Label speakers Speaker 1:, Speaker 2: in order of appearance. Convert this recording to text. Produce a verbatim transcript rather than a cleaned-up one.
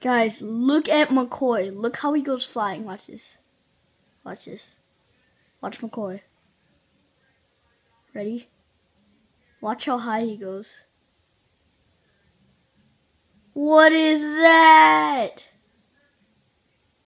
Speaker 1: Guys, look at McCoy. Look how he goes flying. Watch this. Watch this. Watch McCoy. Ready? Watch how high he goes. What is that?